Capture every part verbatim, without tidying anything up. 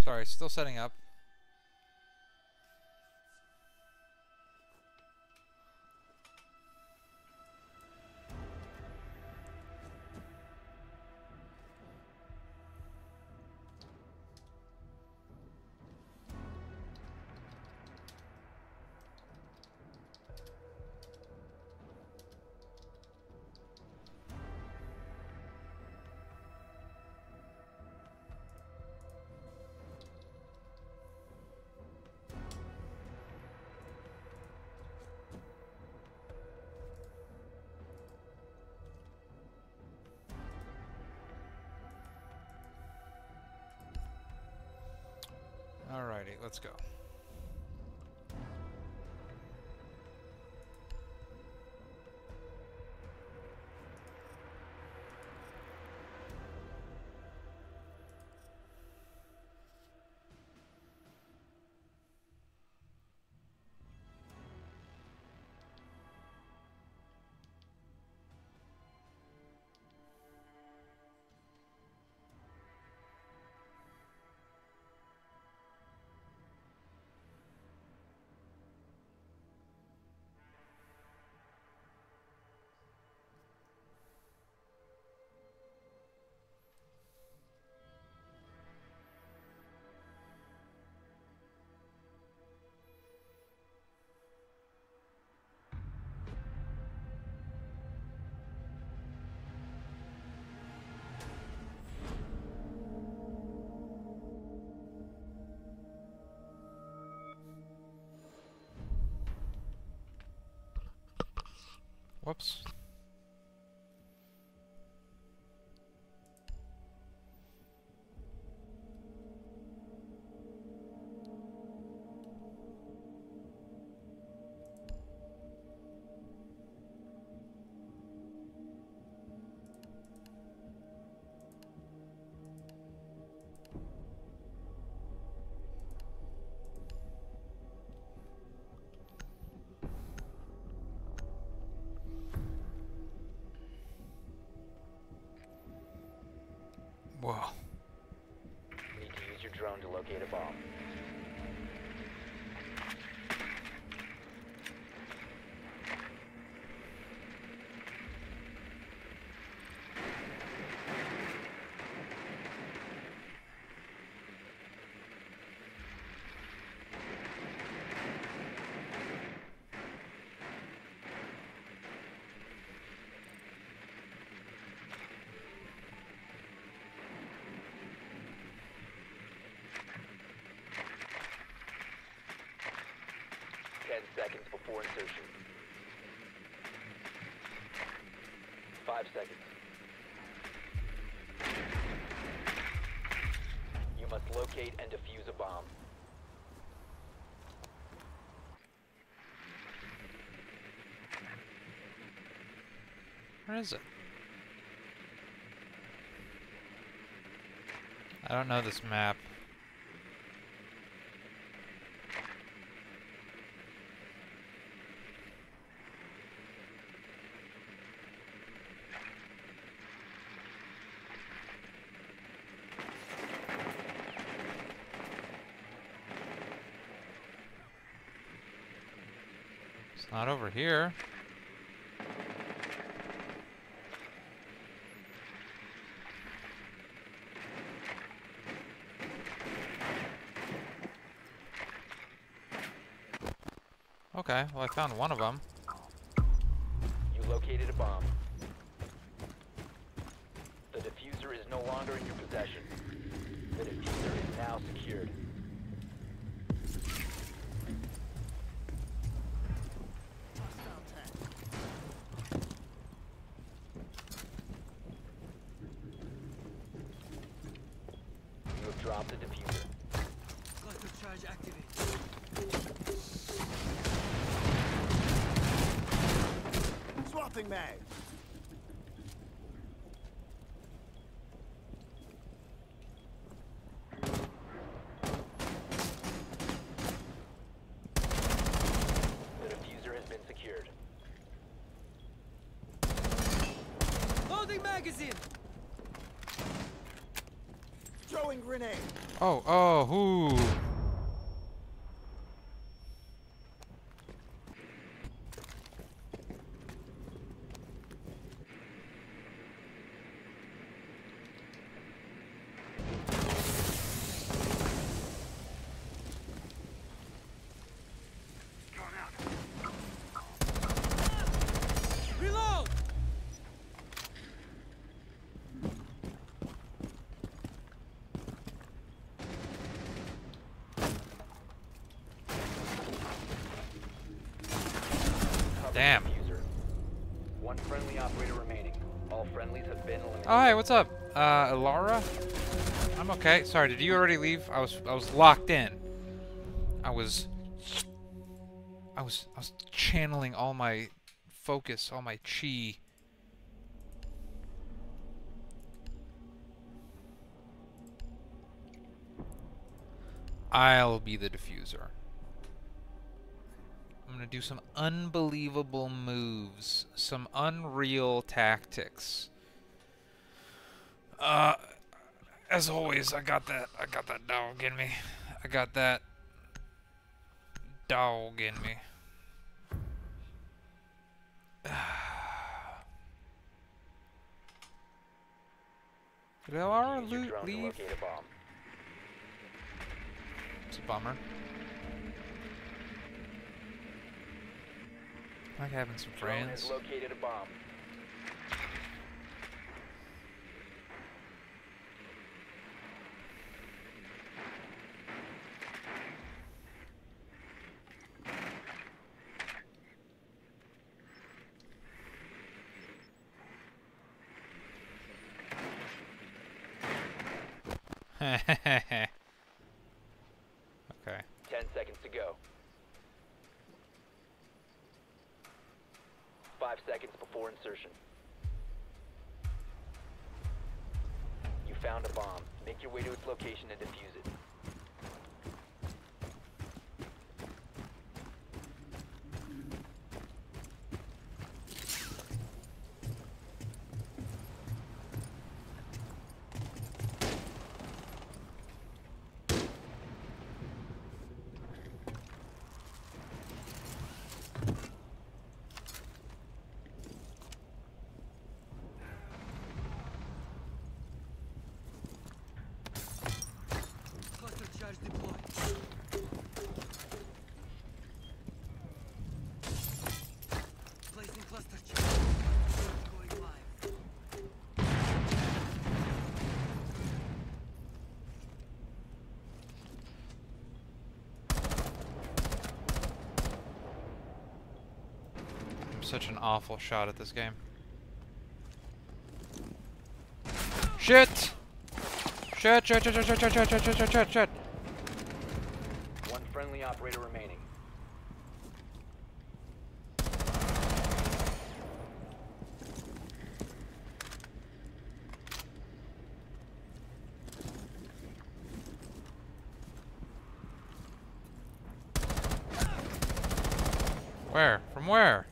Sorry, still setting up. Alrighty, let's go. Whoops. Whoa. Need to use your drone to locate a bomb. Ten seconds before insertion. Five seconds. You must locate and defuse a bomb. Where is it? I don't know this map. It's not over here. Okay, well I found one of them. You located a bomb. The diffuser is no longer in your possession. The diffuser is now secured. You have dropped the diffuser. Charge activated. Swapping mag. The diffuser has been secured. Loading magazine. Throw Throwing grenade. Oh, oh, ooh. Reload! Cover Damn. the diffuser. One friendly operator remaining. All friendlies have been eliminated. Oh, hey, what's up? Uh, Ilara? I'm okay. Sorry, did you already leave? I was I was locked in. I was I was I was channeling all my focus, all my chi. I'll be the diffuser. I'm gonna do some unbelievable moves, some unreal tactics. Uh, as always, I got that. I got that dog in me. I got that dog in me. Did Ilara Use your loot drone to leave? locate a bomb. It's a bummer. I like having some Drone has friends. located a bomb. Okay. Ten seconds to go. Five seconds before insertion. You found a bomb. Make your way to its location and defuse it. Cluster charge deployed. Placing cluster charge. Going live. I'm such an awful shot at this game. Shit! Shit, shit, shit, shit, shit, shit, shit, shit, shit, shit, shit, shit. One friendly operator remaining. Where? From where?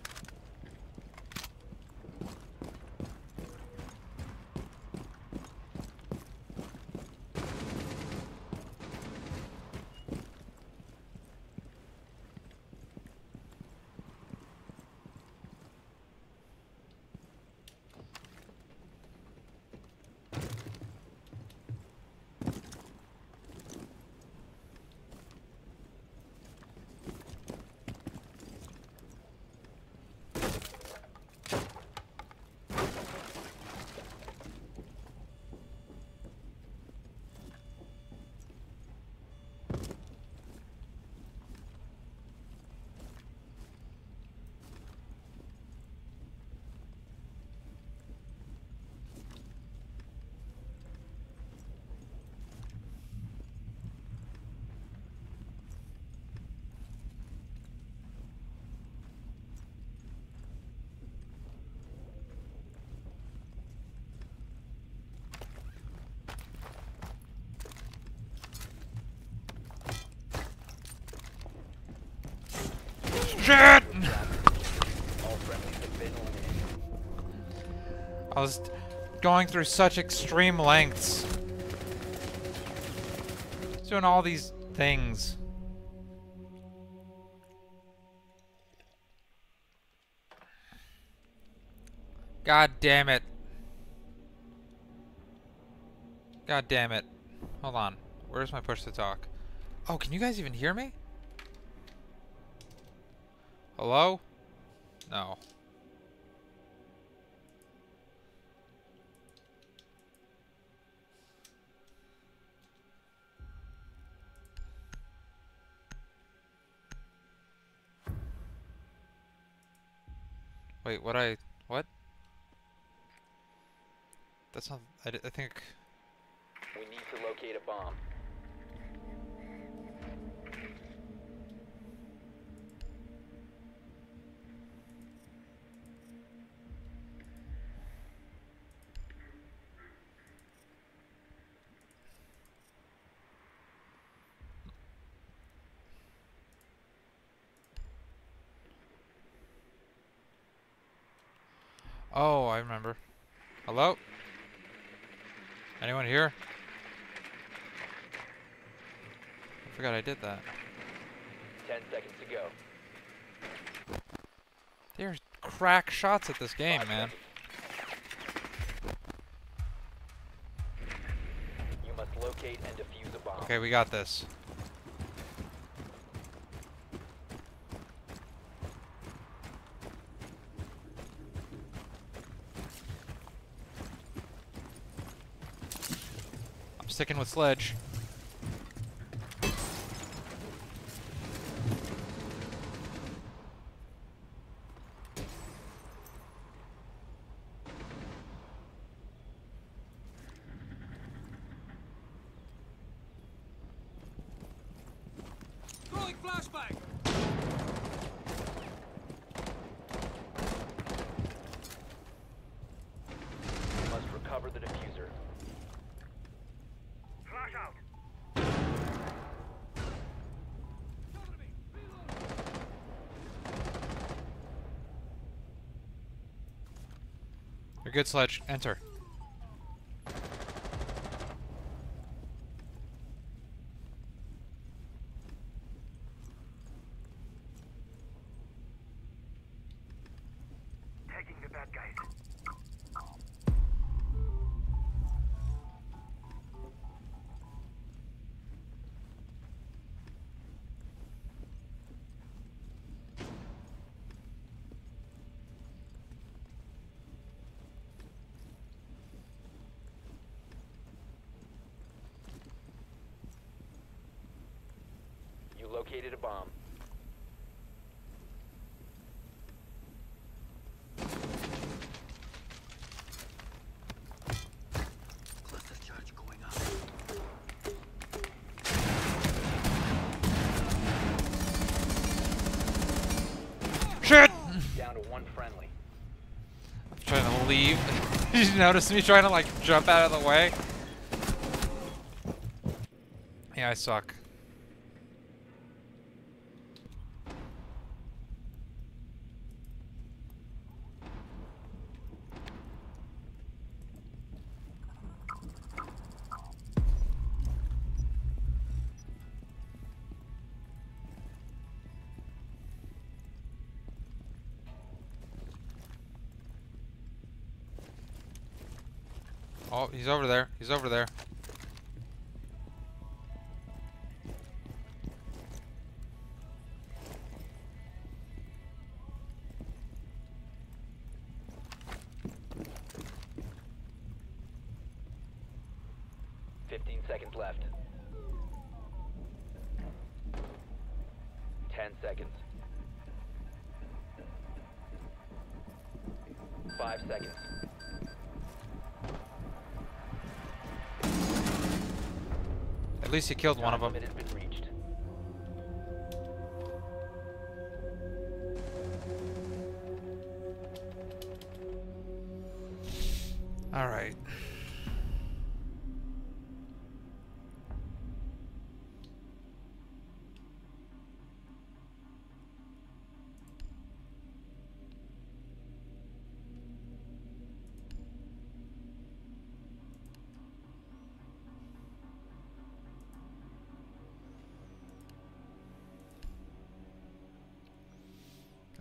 Shit! All friendlies have been eliminated. I was going through such extreme lengths. doing all these things. God damn it. God damn it. Hold on. Where's my push to talk? Oh, can you guys even hear me? Hello? No. Wait, what I... What? That's not... I, I think... We need to locate a bomb. Oh, I remember. Hello? Anyone here? I forgot I did that. Ten seconds to go. There's crack shots at this game, Five man. seconds. You must locate and defuse a bomb. Okay, we got this. I'm sticking with Sledge. Throwing flashbang. You must recover the diffuser. Flash out. Cover me. Reload. You're good, Sledge. Enter. Taking the bad guys. You located a bomb. Cluster charge going up. Shit! Down to one friendly. I'm trying to leave. Did you notice me trying to like jump out of the way? Yeah, I suck. Oh, he's over there. He's over there. Fifteen seconds left. Ten seconds. Five seconds. At least he killed one of them. Time limit has been reached. All right.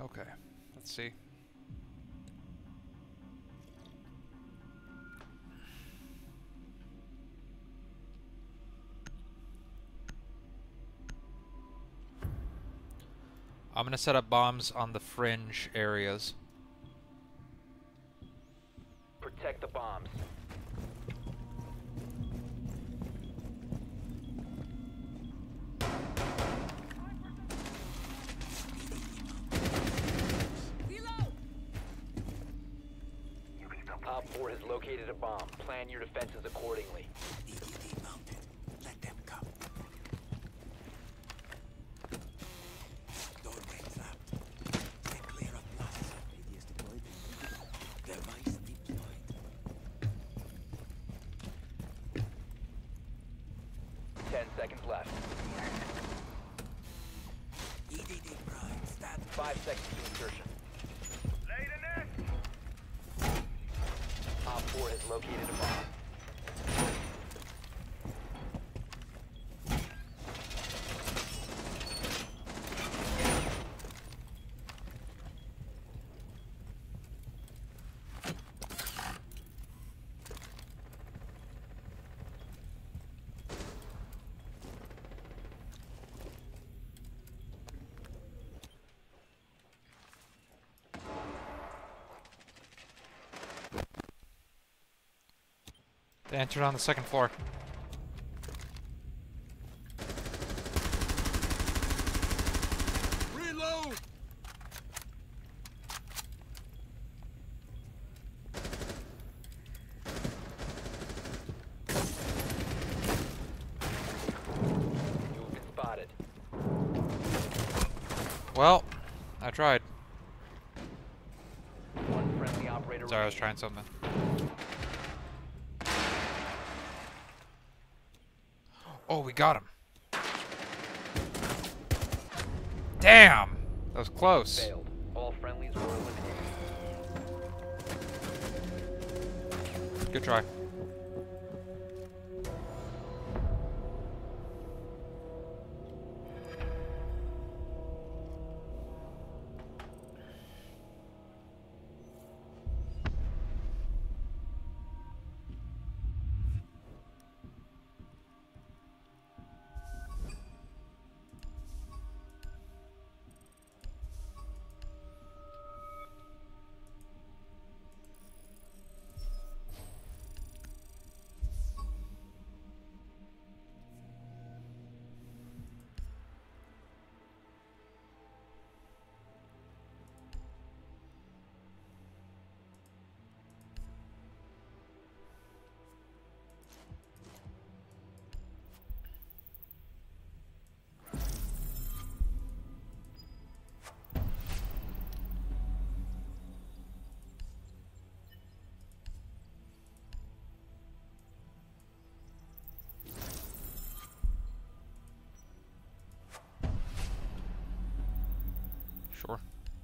Okay, let's see. I'm gonna set up bombs on the fringe areas. Protect the bombs. Op four has located a bomb. Plan your defenses accordingly. D D D mounted. Let them come. Doorway trapped. Get clear of blast. A D S deployed. Device deployed. Ten seconds left. E D D prime. Stand. Five seconds to insertion. Lay the net! Op four has located a bomb. They entered on the second floor. Reload! You have been spotted. Well, I tried. One friendly operator Sorry, I was remaining. trying something. Oh, we got him. Damn! That was close. Failed. All friendlies were eliminated. Good try. Sure.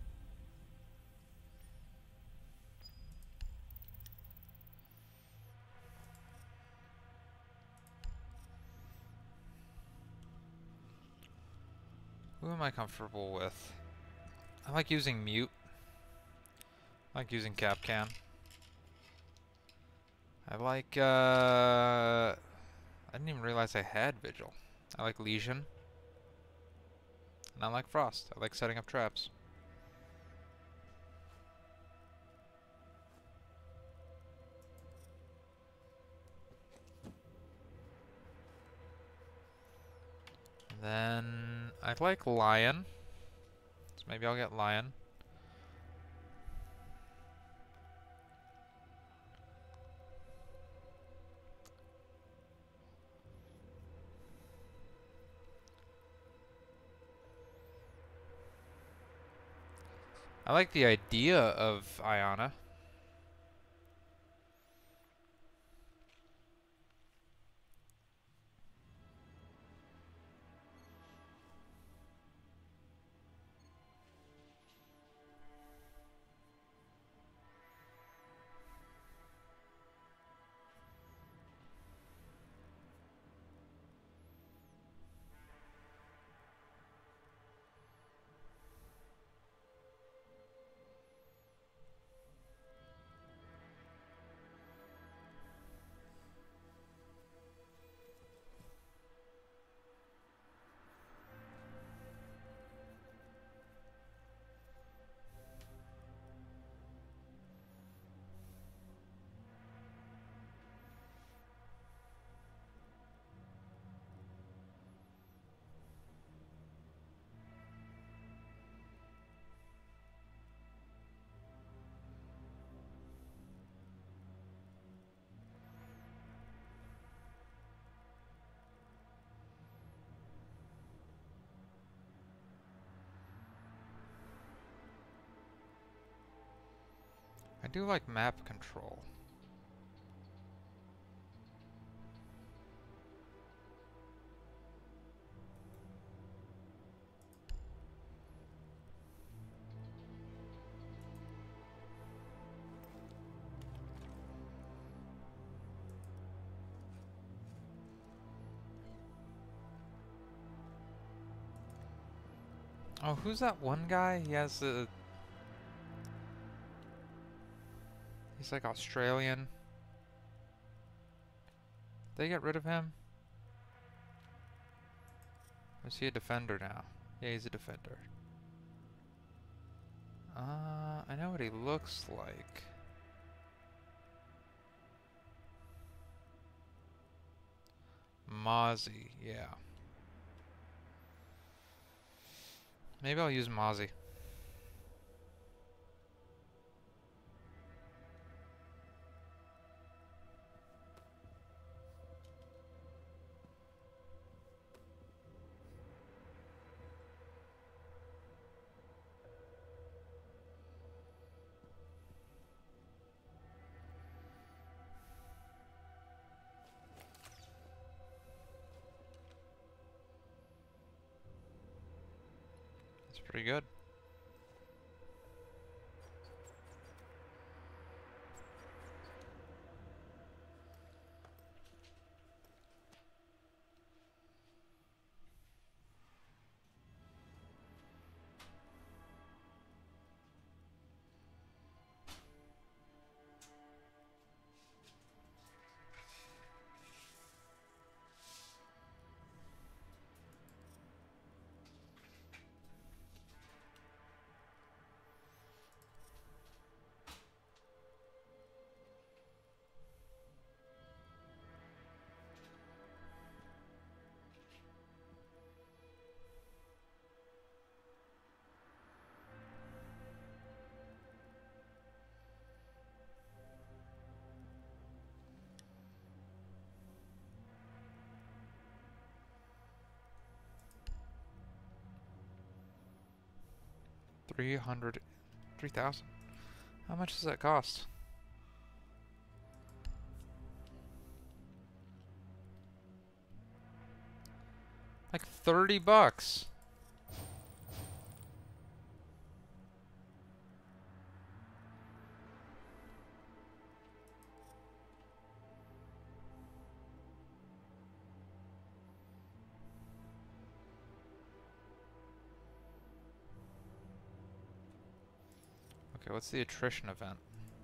Who am I comfortable with? I like using mute. I like using Capcan. I like, uh... I didn't even realize I had Vigil. I like Legion. And I like Frost. I like setting up traps. Then I like Lion. So maybe I'll get Lion. I like the idea of Iana. do like map control. Oh, who's that one guy? He has a... He's like Australian. They get rid of him? Or is he a defender now? Yeah, he's a defender. Uh, I know what he looks like. Mozzie, yeah. Maybe I'll use Mozzie. That's pretty good. Three hundred, three thousand. How much does that cost? Like thirty bucks. Okay, what's the attrition event?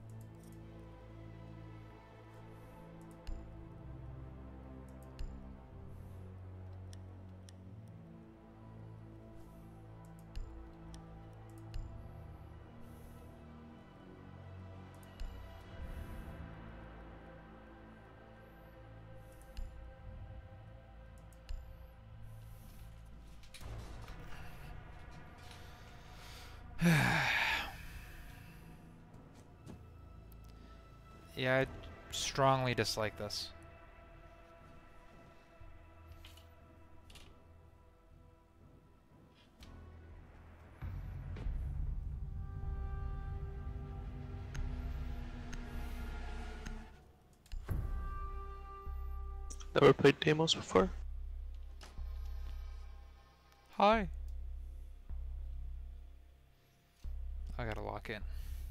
Yeah, I strongly dislike this. Never played Deimos before? Hi. I gotta lock in.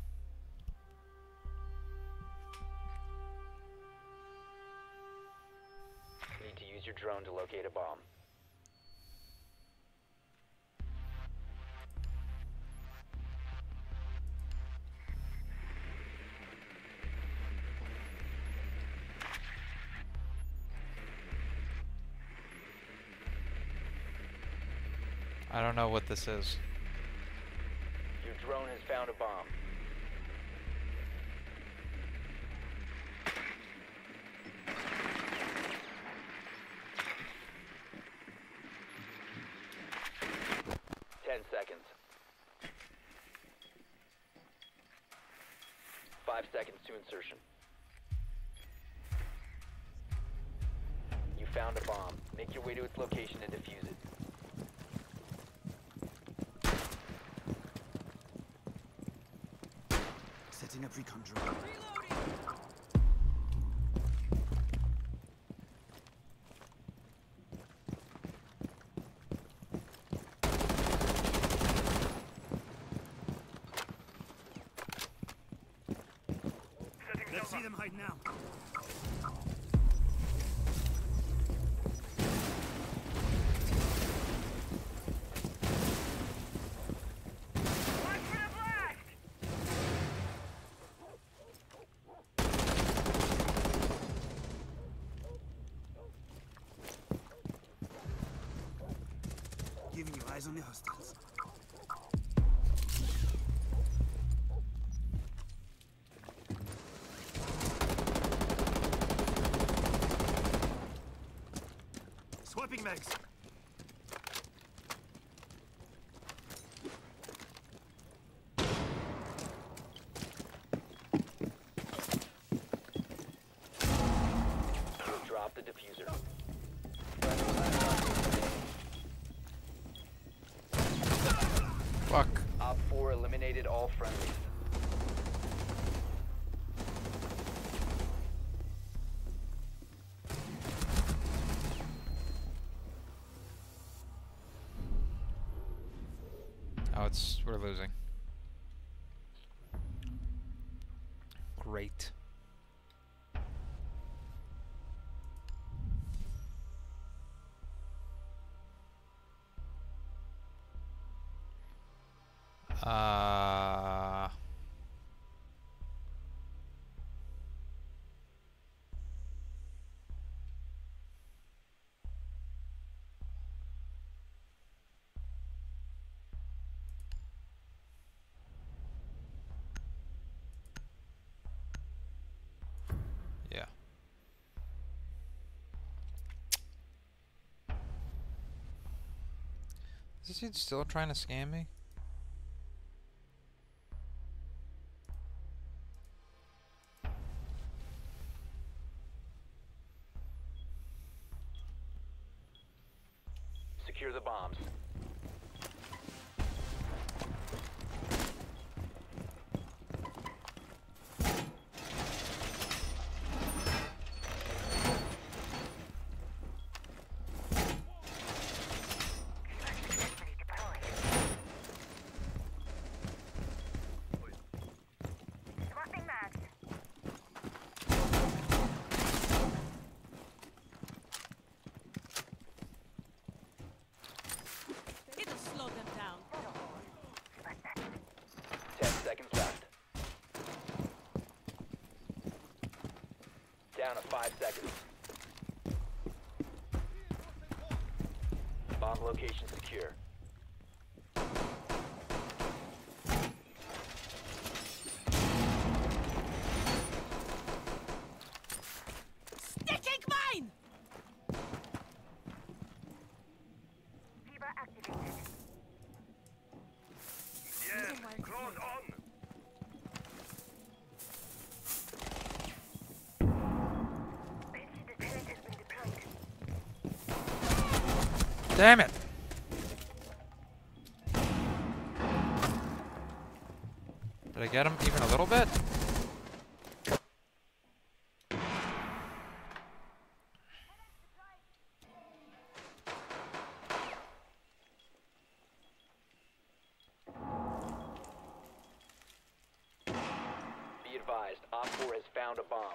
Need to use your drone to locate a bomb. I don't know what this is. Your drone has found a bomb. Ten seconds. Five seconds to insertion. You found a bomb. Make your way to its location and defuse it. Setting Setting up recon drone. Let's see them hide now. Watch for the blast! Giving you eyes on the hostiles. Swapping mags. Drop the diffuser. Fuck. Op four eliminated all friendlies. Oh, it's we're losing. Great. Uh Yeah. Is this dude still trying to scam me? Secure the bombs. Swapping mags. It'll slow them down. Ten seconds left. Down to five seconds. Bomb location secure. Sticking mine! Fever activated. Yes, close on. Bridge deterrent has been deployed. Damn it! Did I get him even a little bit? Be advised, Op four has found a bomb.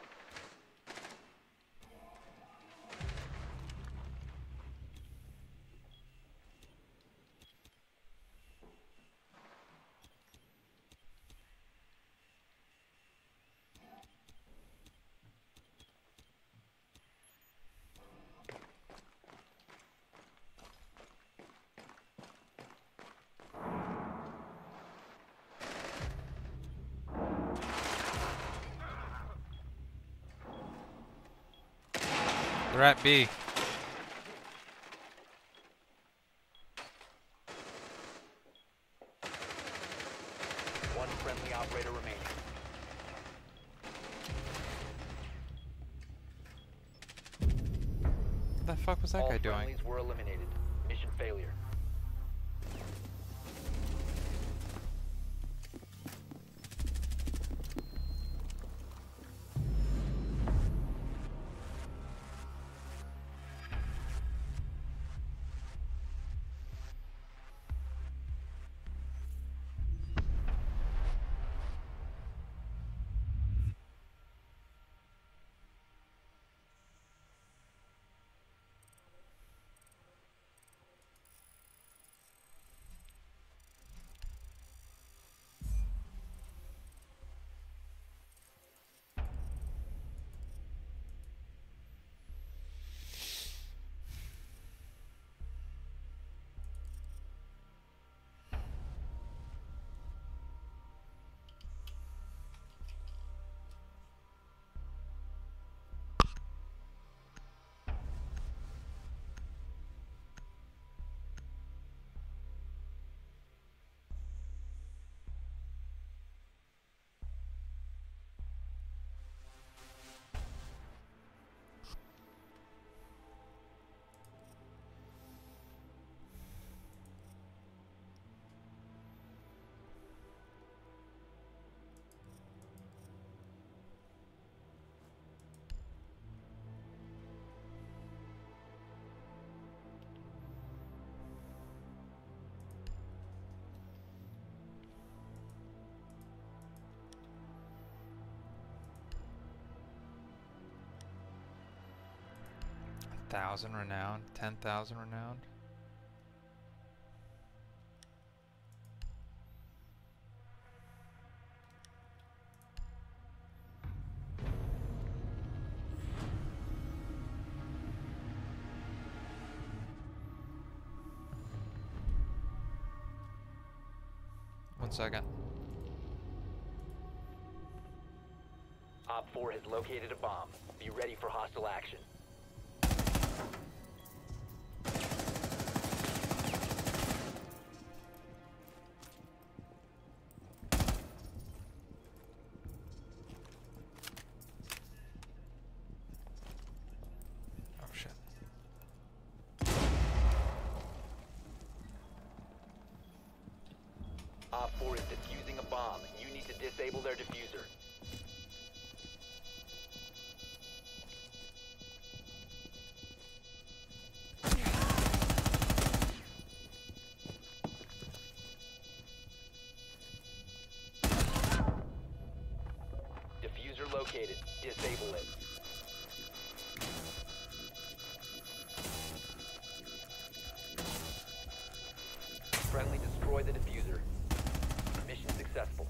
They're at B. One friendly operator remaining. What the fuck was that All guy doing? friendlies were eliminated. Mission failure. thousand renown, ten thousand renown. One second. Op four has located a bomb. Be ready for hostile action. Oh shit. Op four is defusing a bomb. You need to disable their diffuser. Diffuser located. Disable it. Friendly destroy the diffuser. Mission successful.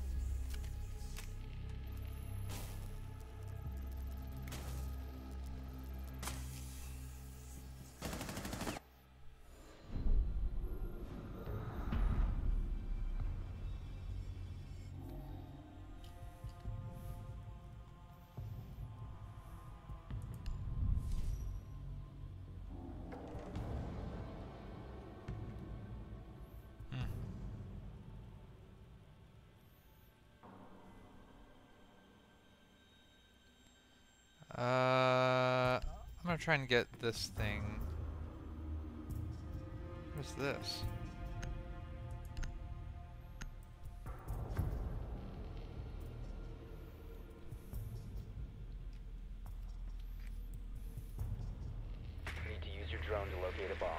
Uh, I'm gonna try and get this thing. What's this? Need to use your drone to locate a bomb.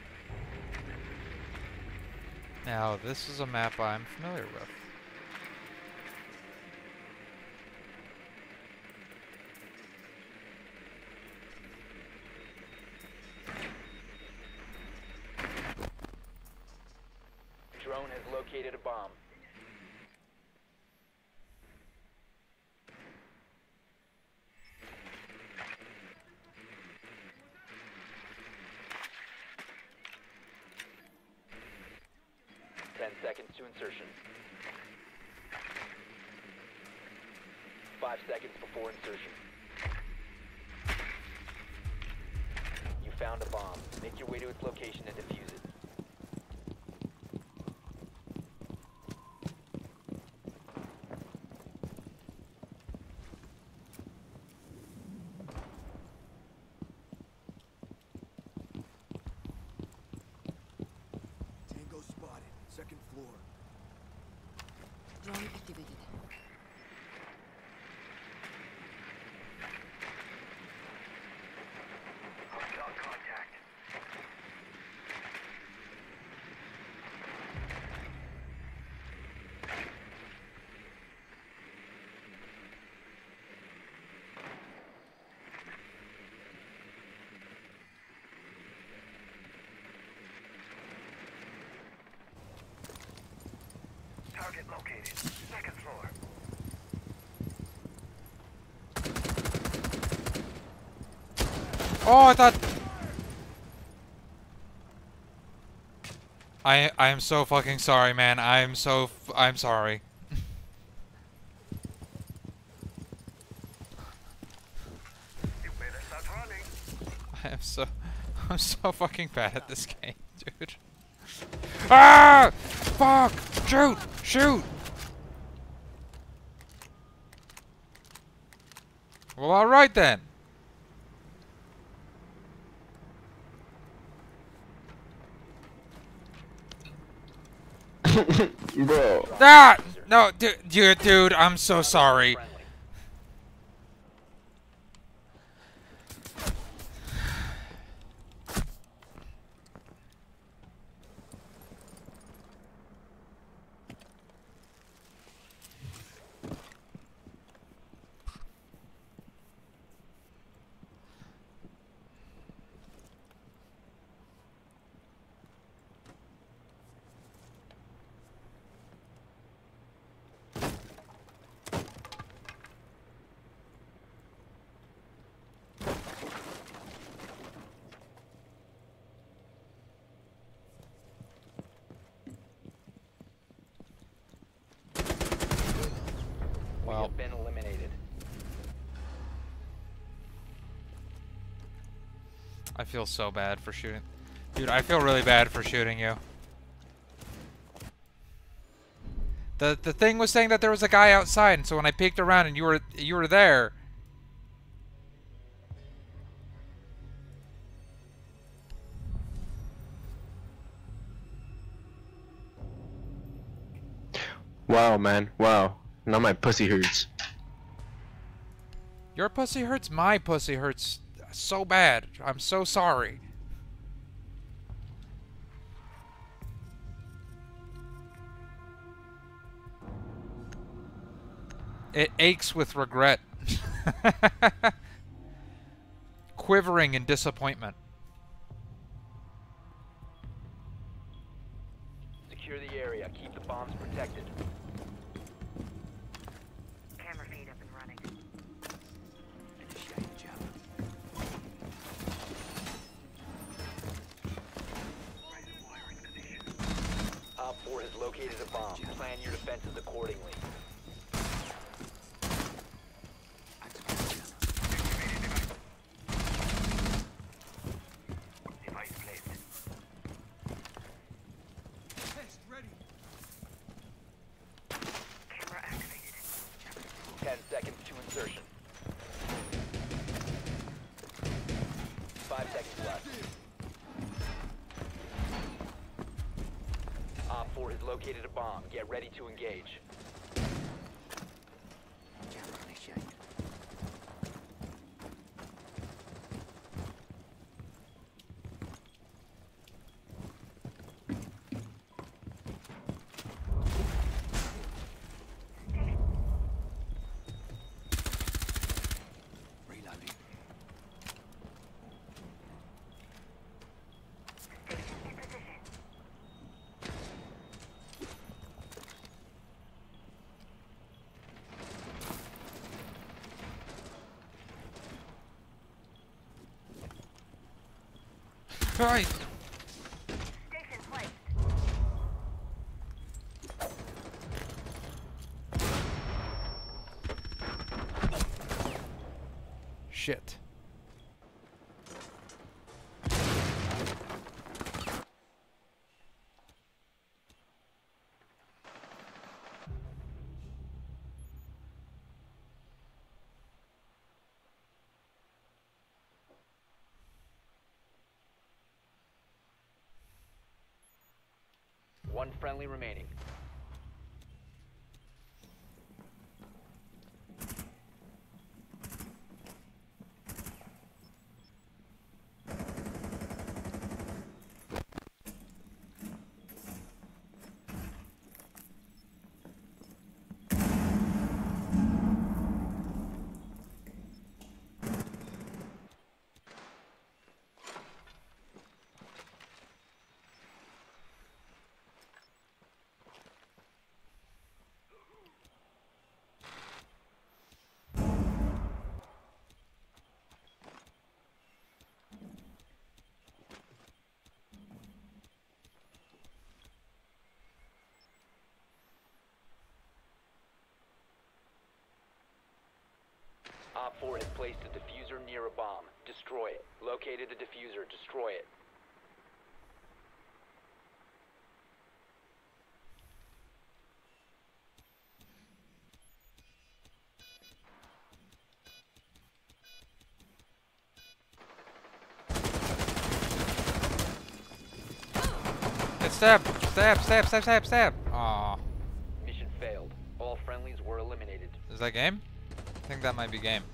Now, this is a map I'm familiar with. Drone has located a bomb. Ten seconds to insertion. Five seconds before insertion. You found a bomb. Make your way to its location and defuse it. Tango spotted. Second floor. Drone activated. Hostile contact. Target located. Second floor. Oh, I thought. I I am so fucking sorry, man. I am so f I'm sorry. You better start running. I am so I'm so fucking bad at this game, dude. Ah! Fuck! Shoot! Shoot! Well, all right then. Bro. Ah! No, dude, dude, dude, I'm so sorry. Friendly. I feel so bad for shooting. Dude, I feel really bad for shooting you. The the thing was saying that there was a guy outside, and so when I peeked around and you were you were there. Wow, man. Wow. Now my pussy hurts. Your pussy hurts, my pussy hurts so bad. I'm so sorry. It aches with regret. Quivering in disappointment. Secure the area. Keep the bombs protected. Camera feed up and running. Initiate jump. Op four has located a bomb. Plan your defenses accordingly. Device placed. Camera activated. Ten seconds to insertion. Five seconds left. Op four has located a bomb. Get ready to engage. Camera initiate. Reloading. Station in position. Right. Station placed. Shit. One friendly remaining. Op four has placed a diffuser near a bomb. Destroy it. Located a diffuser. Destroy it. Get stabbed! Stab! Stab! Stab! Stab! Stab! Aw. Mission failed. All friendlies were eliminated. Is that game? I think that might be game.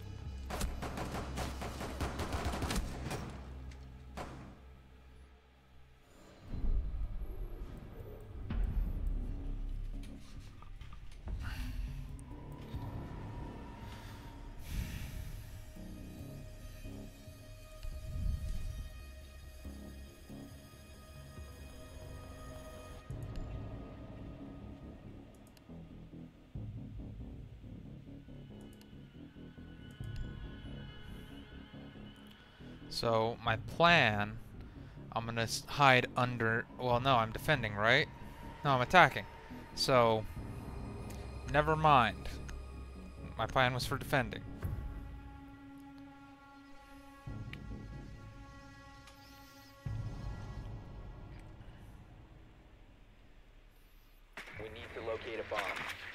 So my plan, I'm gonna s- hide under. Well, no, I'm defending, right? No, I'm attacking. So, never mind. My plan was for defending. We need to locate a bomb.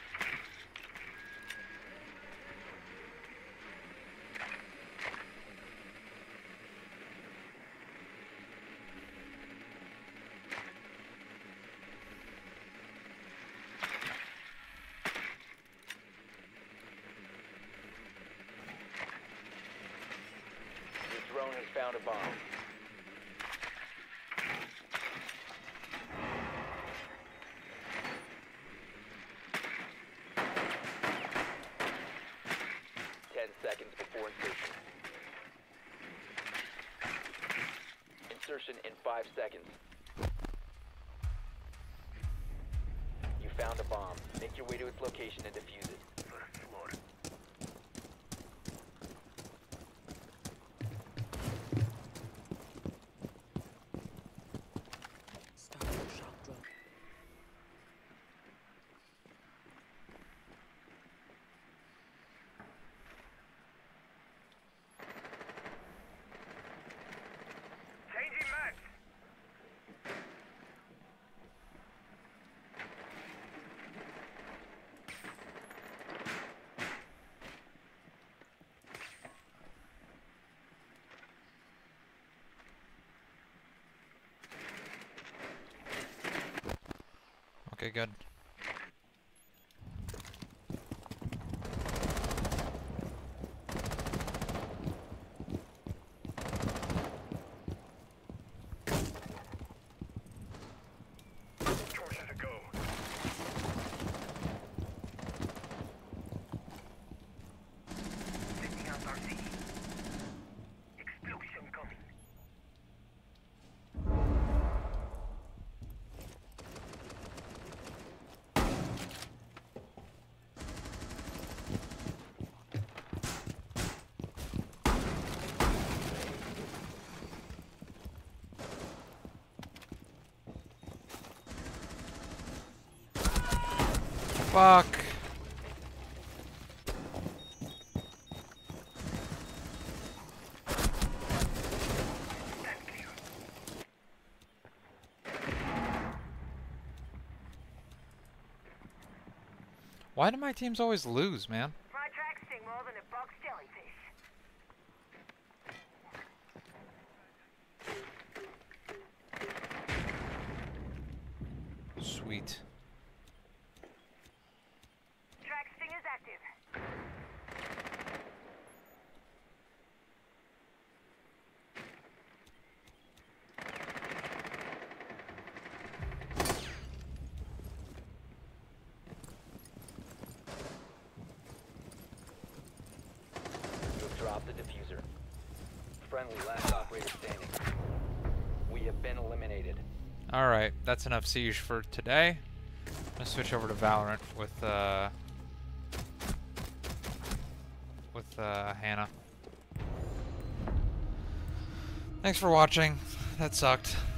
Your drone has found a bomb. Ten seconds before insertion. Insertion in five seconds. You found a bomb. Make your way to its location and defuse it. First floor. Start your shock drone. Changing max. Okay, good. Torches a go. Setting up R C. Explosion coming. Fuck. Stand clear. Why do my teams always lose, man? My tracks sting more than a box jellyfish. Sweet. Track sting is active. You have dropped the diffuser. Friendly, last operator standing. We have been eliminated. Alright, that's enough Siege for today. I'm gonna switch over to Valorant with, uh... with, uh, Hannah. Thanks for watching. That sucked.